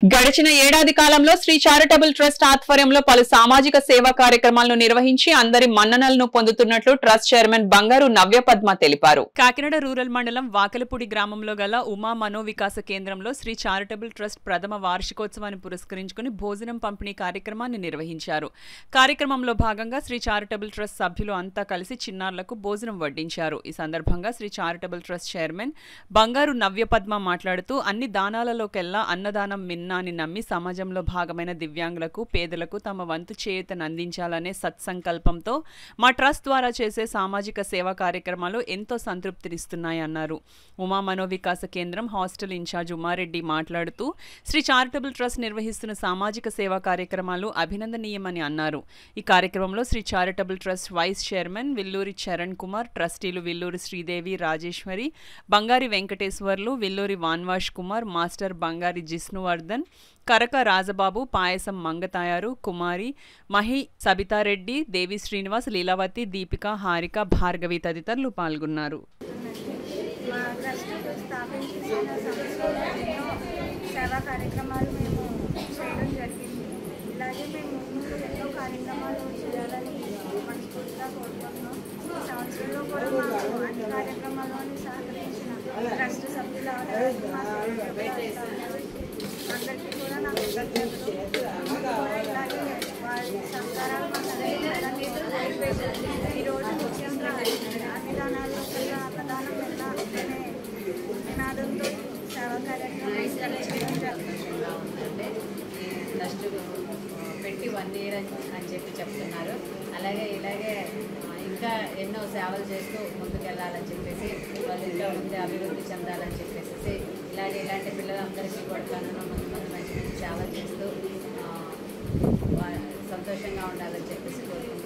గడిచిన ఏడాది కాలంలో శ్రీ చారిటబుల్ ట్రస్ట్ ఆధ్వర్యంలో పలు సామాజిక సేవా కార్యక్రమాలను నిర్వహించి అందరి మన్ననలను పొందుతున్నట్లు ట్రస్ట్ చైర్మన్ బంగారు నవ్యపద్మ తెలిపారు. కాకినాడ రూరల్ మండలం వాకలపూడి గ్రామంలో గల ఉమా మనోవికాస కేంద్రంలో శ్రీ చారిటబుల్ ట్రస్ట్ ప్రథమ వార్షికోత్సవాన్ని పురస్కరించుకుని భోజనం పంపిణీ కార్యక్రమాన్ని నిర్వహించారు. కార్యక్రమంలో భాగంగా శ్రీ చారిటబుల్ ట్రస్ట్ సభ్యులు అంతా కలిసి చిన్నారులకు భోజనం వడ్డించారు. ఈ సందర్భంగా శ్రీ చారిటబుల్ ట్రస్ట్ చైర్మన్ బంగారు నవ్యపద్మ మాట్లాడుతూ అన్ని దానాలలోకెల్లా అన్నదానం అని నమ్మి సమాజంలో భాగమైన దివ్యాంగులకు పేదలకు తమ వంతు చేయూతను అందించాలనే సత్సంకల్పంతో మా ట్రస్ట్ ద్వారా చేసే సామాజిక సేవా కార్యక్రమాలు ఎంతో సంతృప్తినిస్తున్నాయన్నారు. ఉమా మనోవికాస కేంద్రం హాస్టల్ ఇన్ఛార్జ్ ఉమారెడ్డి మాట్లాడుతూ శ్రీ చారిటబుల్ ట్రస్ట్ నిర్వహిస్తున్న సామాజిక సేవా కార్యక్రమాలు అభినందనీయమని అన్నారు. ఈ కార్యక్రమంలో Sri charitable trust vice chairman Villuri Charan Kumar, ట్రస్టీలు విల్లూరి శ్రీదేవి, రాజేశ్వరి, బంగారి వెంకటేశ్వర్లు, విల్లూరి వాన్వాష్ కుమార్, మాస్టర్ బంగారి జిష్ణువర్ధన్, కరక రాజబాబు, పాయసం మంగతాయారు, కుమారి, మహి, సబితారెడ్డి, దేవి శ్రీనివాస్, లీలావతి, దీపిక, హారిక, భార్గవి తదితరులు పాల్గొన్నారు. అందరికీ కూడా నాకు ఇలాగే వారి సంస్కారాలు ఈరోజు ముఖ్యంగా అన్నదానాల్లో కల్లా అన్నదానం ఎలా అనే నినాదంతో సేవా కార్యక్రమం ట్రస్ట్ పెట్టి 1 year అని చెప్పి చెప్తున్నారు. ఇలాగే ఇంకా ఎన్నో సేవలు చేస్తూ ముందుకెళ్ళాలని చెప్పేసి వాళ్ళు ఇంకా ముందే అభివృద్ధి చెందాలని చెప్పేసి ఇలాంటి పిల్లలందరికీ కూడా ముందు మంచి సేవలు చేస్తూ సంతోషంగా ఉండాలని చెప్పేసి కోరుకుంటున్నాను.